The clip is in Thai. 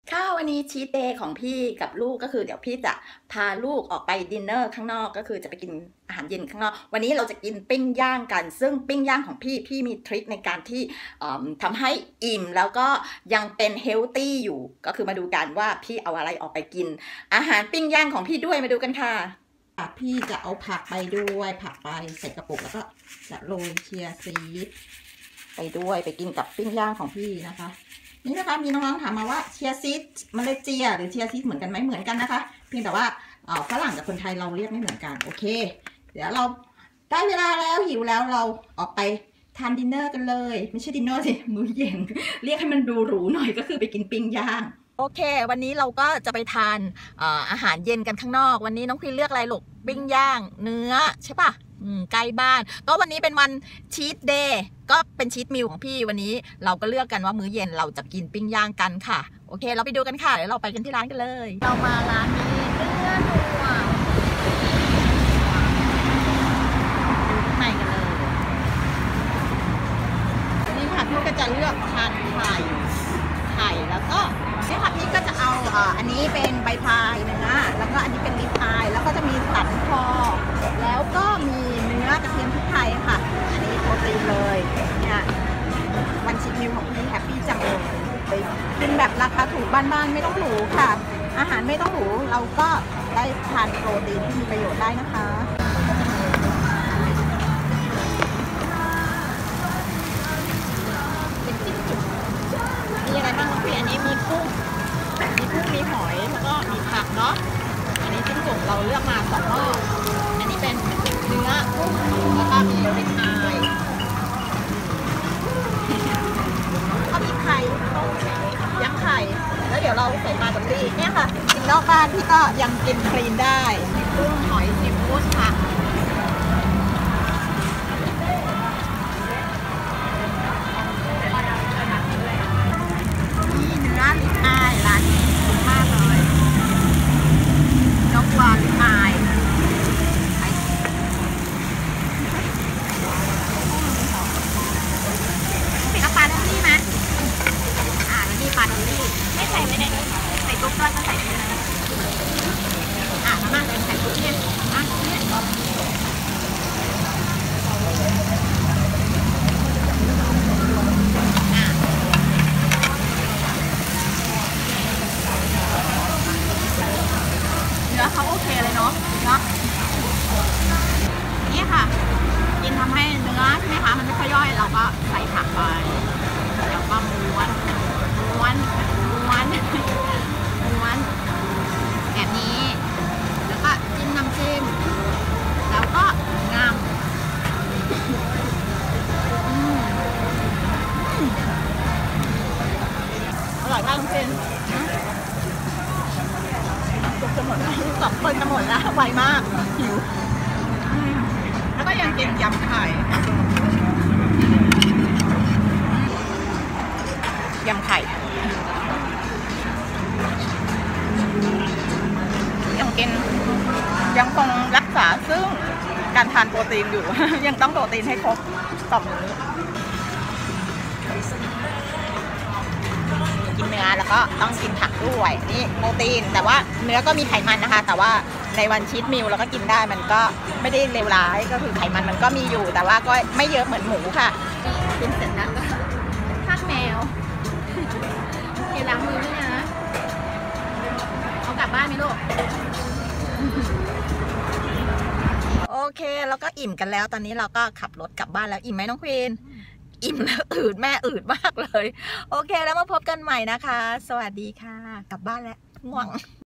ค่ะวันนี้ชีทเดย์ของพี่กับลูกก็คือเดี๋ยวพี่จะพาลูกออกไปดินเนอร์ข้างนอกก็คือจะไปกินอาหารเย็นข้างนอกวันนี้เราจะกินปิ้งย่างกันซึ่งปิ้งย่างของพี่มีทริคในการที่ทำให้อิ่มแล้วก็ยังเป็นเฮลตี้อยู่ก็คือมาดูกันว่าพี่เอาอะไรออกไปกินอาหารปิ้งย่างของพี่ด้วยมาดูกันค่ะพี่จะเอาผักไปด้วยผักไปใส่กระปุกแล้วก็จะโรยเชียร์ซีดไปด้วยไปกินกับปิ้งย่างของพี่นะคะนี่นะคะมีน้องๆถามมาว่าเชียร์ซีดมาเลเซียหรือเชียร์ซีดเหมือนกันไหมเหมือนกันนะคะเพียงแต่ว่าฝรั่งกับคนไทยเราเรียกไม่เหมือนกันโอเคเดี๋ยวเราได้เวลาแล้วหิวแล้วเราออกไปทานดินเนอร์กันเลยไม่ใช่ดินเนอร์สิมื้อเย็นเรียกให้มันดูหรูหน่อยก็คือไปกินปิ้งย่างโอเควันนี้เราก็จะไปทานอาหารเย็นกันข้างนอกวันนี้น้องพีเลือกอะไรลูกปิ้งย่างเนื้อใช่ปะใกล้บ้านก็วันนี้เป็นวันชีทเดย์ก็เป็นชีทมิลของพี่วันนี้เราก็เลือกกันว่ามื้อเย็นเราจะกินปิ้งย่างกันค่ะโอเคเราไปดูกันค่ะเดี๋ยวเราไปกันที่ร้านกันเลยเรามาร้านนี้เนื้อนัวดูข้างในกันเลยวันนี้ค่ะพี่ก็จะเลือกทานไข่แล้วก็เนี่ยค่ะพี่ก็จะเอาอันนี้เป็นใบพายเนื้อแล้วก็อันนี้เป็นลิปอายแล้วก็จะมีสันคอแล้วก็มีเนื้อกระเทียมพริกไทยค่ะอันนี้โปรตีนเลยเนี่ยวันชีทมิลของพี่แฮปปี้จังเลยไปกินแบบราคาถูกบ้านๆไม่ต้องหรูค่ะอาหารไม่ต้องหรูเราก็ได้ทานโปรตีนที่มีประโยชน์ได้นะคะมีอะไรบ้างน้องพี่อันนี้มีกุ้งมีหอยแล้วก็มีผักเนาะอันนี้จิ้มจุ่มเราเลือกมา2 รอบอันนี้เป็นเนื้อกุ้งแล้วก็มีริบอายเขามีไข่ยักษ์ไข่แล้วเดี๋ยวเราใส่ปลาดอลลี่เนี่ยค่ะกินนอกบ้านพี่ก็ยังกินคลีนได้มีกุ้งหอยซีฟู้ดค่ะเขาโอเคเลยเนาะนี่ค่ะกินทำให้เนื้อใช่ไหมคะมันไม่ค่อยย่อยเราก็ใส่ผักไปแล้วก็ม้วนแบบนี้แล้วก็จิ้มน้ำจิ้มแล้วก็งามอร่อยมากจริงจะหมดแล้ว2 คนจะหมดแล้วไวมากหิวแล้วก็ยังกินยำไข่ยังคงรักษาซึ่งการทานโปรตีนอยู่ ยังต้องโปรตีนให้ครบต่อมื้อกินเนื้อแล้วก็ต้องกินผักด้วยนี่โปรตีนแต่ว่าเนื้อก็มีไขมันนะคะแต่ว่าในวันชีทมิลเราก็กินได้มันก็ไม่ได้เลวร้ายก็คือไขมันมันก็มีอยู่แต่ว่าก็ไม่เยอะเหมือนหมูค่ะกินเสร็จแล้วก็ทากแมวกินล้างมือด้วยนะเอากลับบ้านไหมลูกโอเคแล้วก็อิ่มกันแล้วตอนนี้เราก็ขับรถกลับบ้านแล้วอิ่มไหมน้องควีนอิ่มแล้วอืดแม่อืดมากเลยโอเคแล้วมาพบกันใหม่นะคะสวัสดีค่ะกลับบ้านแล้วง่วง